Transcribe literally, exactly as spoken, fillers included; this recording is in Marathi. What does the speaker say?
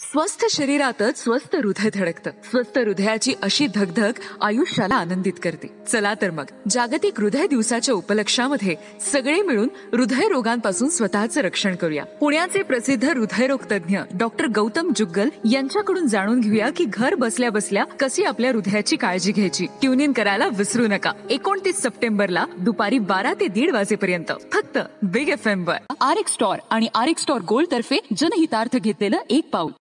स्वस्थ शरीरातच स्वस्थ हृदय धडकतं. स्वस्थ हृदयाची अशी धगधग आयुष्याला आनंदित करते. चला तर मग जागतिक हृदय दिवसाच्या उपलक्षामध्ये सगळे मिळून हृदय रोगांपासून स्वतःचं रक्षण करूया. पुण्याचे प्रसिद्ध हृदयरोग तज्ञ डॉक्टर गौतम जुग्गल यांच्याकडून जाणून घेऊया की घर बसल्या बसल्या कशी आपल्या हृदयाची काळजी घ्यायची. ट्यून इन करायला विसरू नका. एकोणतीस सप्टेंबरला दुपारी बारा ते दीड वाजेपर्यंत फक्त बिग एफ एम वर. आर एक्स स्टोर आणि आर एक्स स्टोर गोल्ड तर्फे जनहितार्थ घेतलेलं एक पाऊल.